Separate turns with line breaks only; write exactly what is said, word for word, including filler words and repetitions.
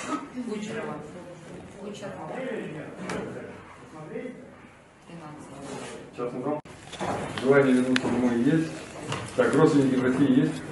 Кучерова. Кучерова.
Сейчас назад. Желание вернуться домой есть. Так, родственники в России есть?